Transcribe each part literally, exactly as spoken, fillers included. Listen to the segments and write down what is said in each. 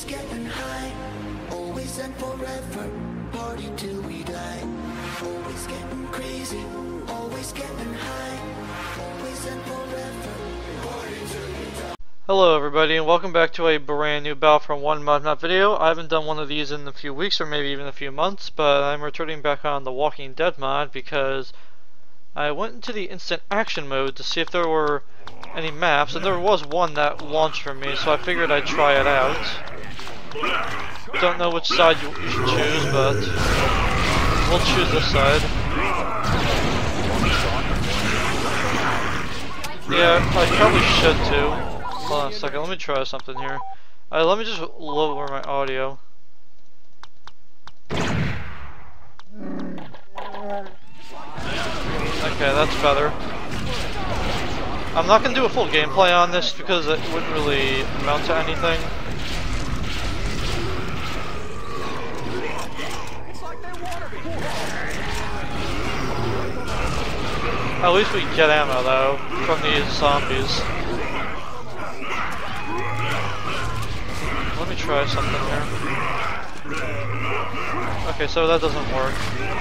always getting high, always and forever, party till we die. Always getting crazy, always getting high, always and forever, party till we die. Hello everybody, and welcome back to a brand new Battlefront one mod map video. I haven't done one of these in a few weeks or maybe even a few months, but I'm returning back on the Walking Dead mod because I went into the instant action mode to see if there were any maps, and there was one that launched for me, so I figured I'd try it out. Don't know which side you, you should choose, but we'll choose this side. Yeah, I probably should too. Hold on a second, let me try something here. Alright, let me just lower my audio. Okay, that's better. I'm not going to do a full gameplay on this because it wouldn't really amount to anything. At least we get ammo though from these zombies. Let me try something here. Okay, so that doesn't work.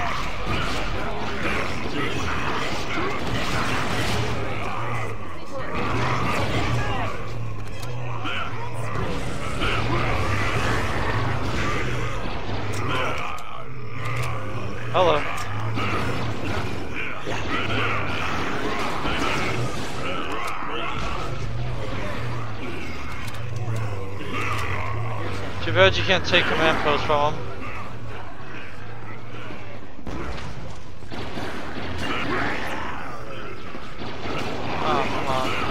Hello. Too bad you can't take command posts from them. Oh, come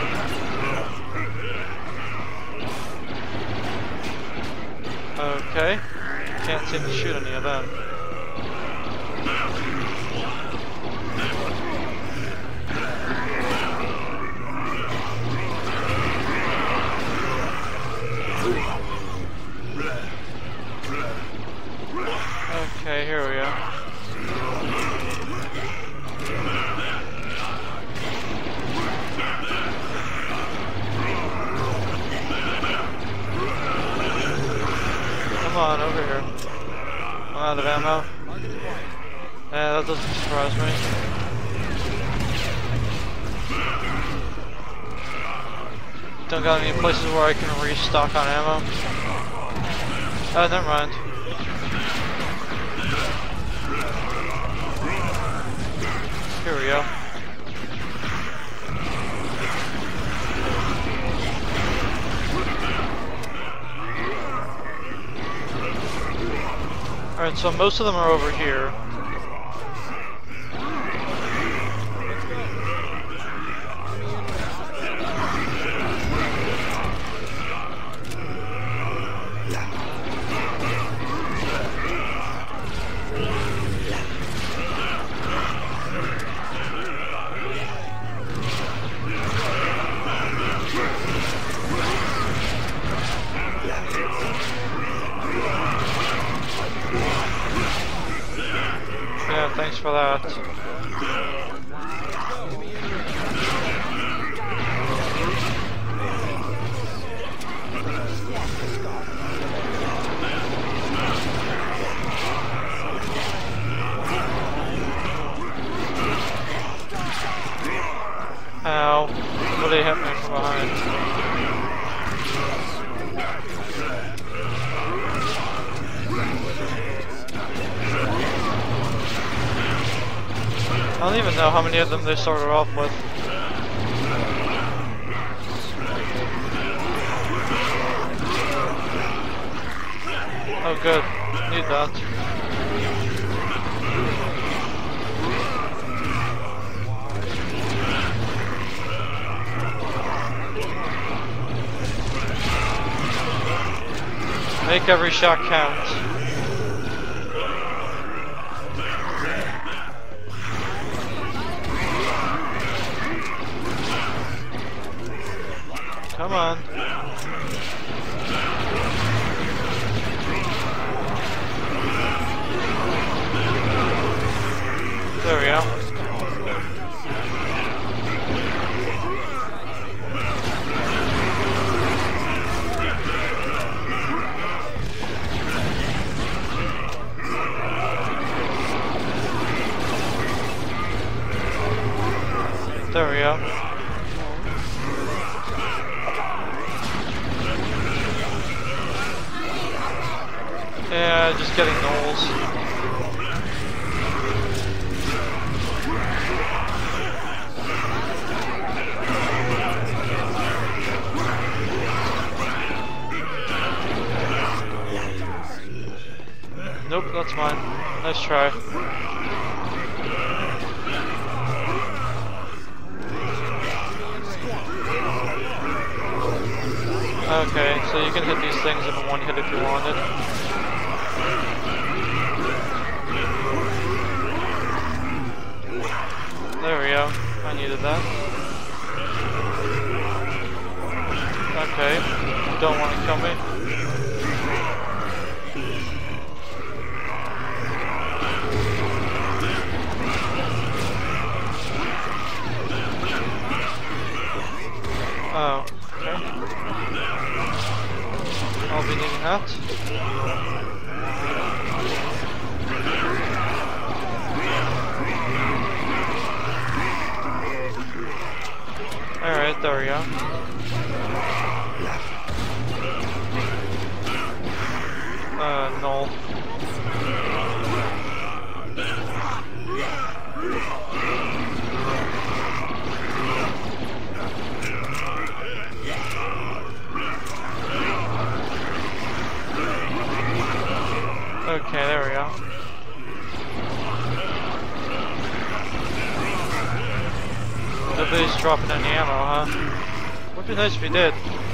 on. Okay. Can't seem to shoot any of them. Okay, here we go. Come on, over here. I'm out of ammo. Yeah, that doesn't surprise me. Don't got any places where I can restock on ammo. Oh, never mind. Here we go. Alright, so most of them are over here. Yeah, thanks for that. Ow. Somebody hit me from behind. I don't even know how many of them they started off with. Oh good, need that. Make every shot count. Come on. There we go. getting gnolls. Nope, that's mine. Nice try. Okay, so you can hit these things in one hit if you wanted. There we go. I needed that. Okay, don't want to kill me. Oh, okay. I'll be needing that. Alright, there we go. Uh, no. Okay, there we go. Nobody's dropping any ammo, huh? Would be nice if he did.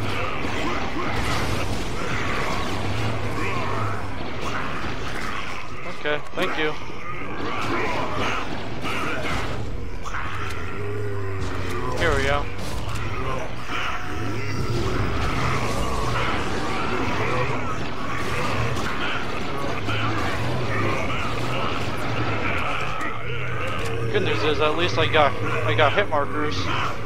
Okay, thank you. Here we go. Good news is at least I got I got hit markers.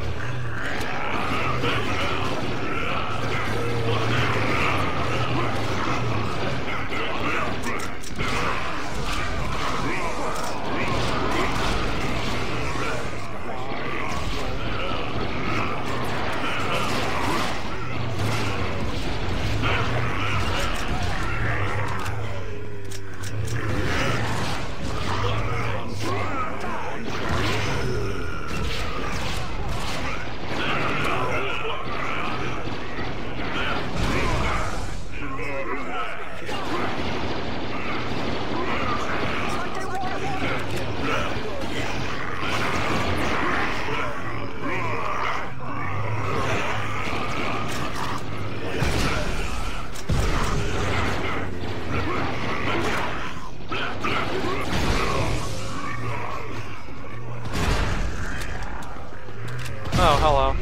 Oh, hello.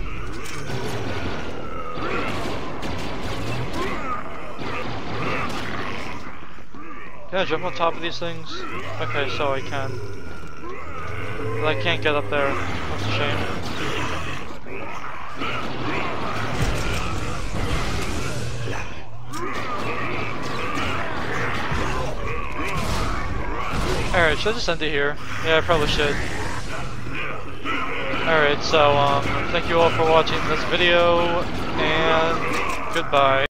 Can I jump on top of these things? Okay, so I can. But I can't get up there. That's a shame. Alright, should I just end it here? Yeah, I probably should. Alright, so um, thank you all for watching this video, and goodbye.